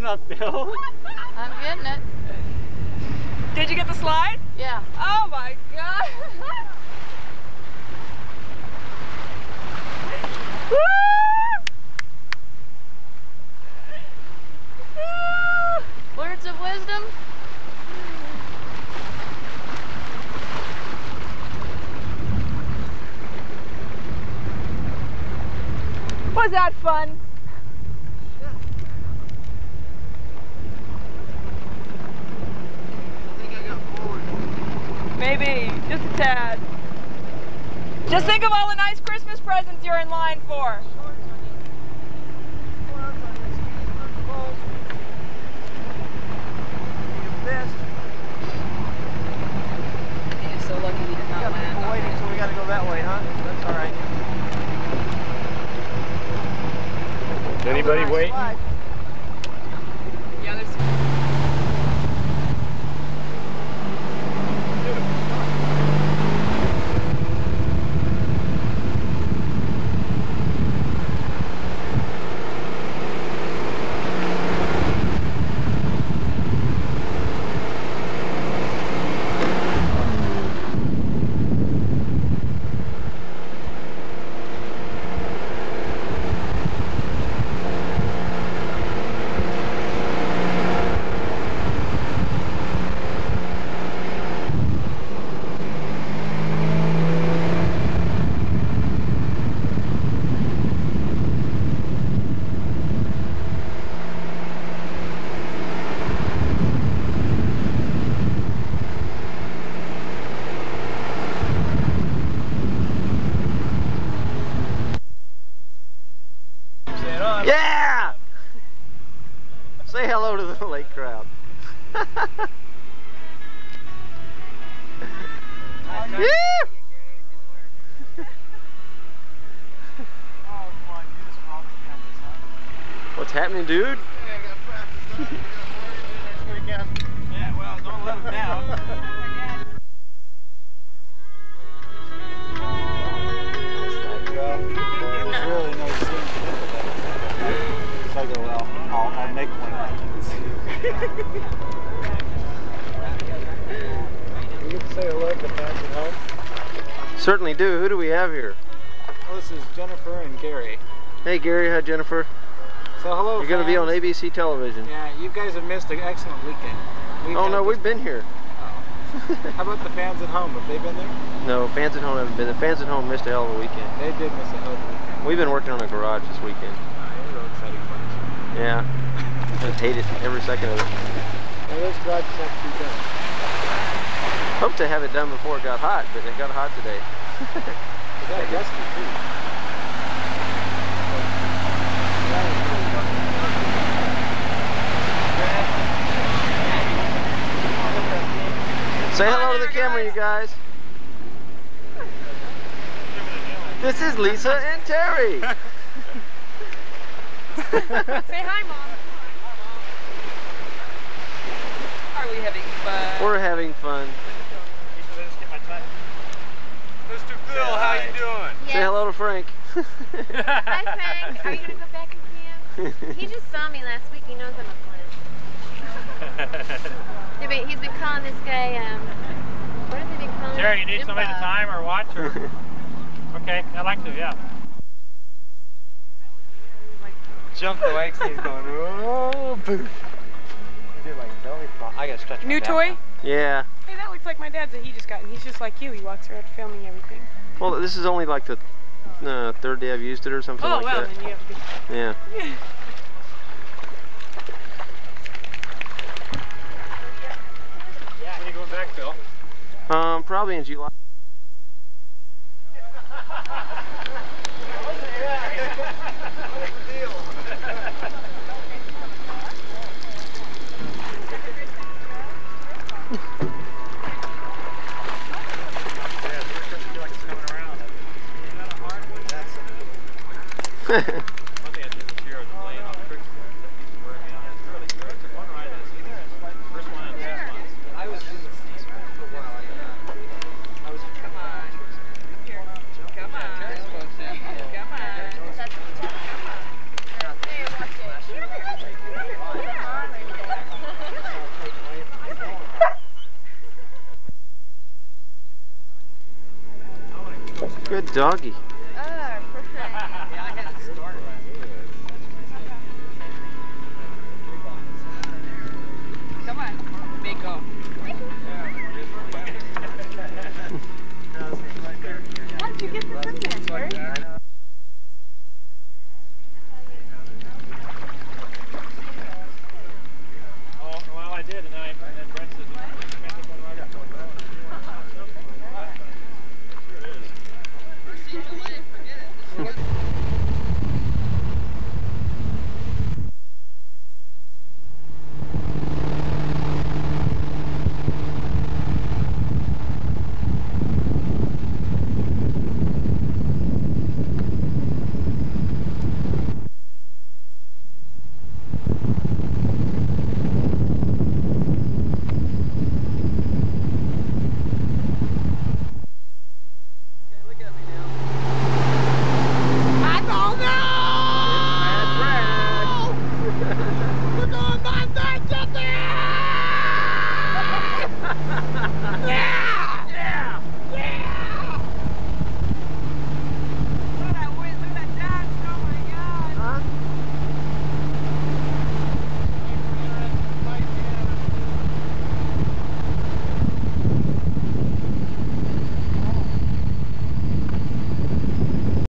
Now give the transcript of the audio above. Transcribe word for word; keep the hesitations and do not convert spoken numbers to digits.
getting uphill. I'm getting it. Did you get the slide? Yeah. Oh my God. Woo! Words of wisdom? Was that fun? Maybe, just a tad. Just think of all the nice Christmas presents you're in line for. You're so lucky you did not land. We're waiting, so we gotta go that way, huh? That's all right. Anybody waiting? Yeah, there's Yeah! Say hello to the lake crowd. Yeah! What's happening, dude? Yeah, well, don't let him down. There's really no sense in it. So I go, well, I'll, I'll make one. You get to say hello to the fans at home? Certainly do. Who do we have here? Well, this is Jennifer and Gary. Hey Gary, hi Jennifer. So hello, You're going to be on fans. A B C television. Yeah, you guys have missed an excellent weekend. We've Oh had no, this- we've been here. How about the fans at home? Have they been there? No, fans at home haven't been. The fans at home missed a hell of a weekend. They did miss a hell of a weekend. We've been working on a garage this weekend. Oh, you're a real exciting bunch. Yeah. I just hate it every second of it. Now those garages have to be done. Hope to have it done before it got hot, but it got hot today. It got dusty too. Say hello to the camera, you guys. This is Lisa and Terry. Say hi, Mom. Are we having fun? We're having fun. Mister Phil, how you doing? Say hello to Frank. Hi Frank, are you gonna go back and see him? He just saw me last week. He knows I'm a friend. Yeah, but he's been calling this guy. Um, what have they been calling? Jerry, you need Jim somebody to Bob. time or watch or? Okay, I'd like to, yeah. Jump the legs and he's going, oh, boof. You do like a belly flop. I gotta stretch my New back toy? out. Yeah. Hey, that looks like my dad's that he just got, and he's just like you. He walks around filming everything. Well, this is only like the uh, third day I've used it or something Oh, like well, that. then you have to be... Yeah. When are you going back, Phil? Um, probably in July. Good doggy.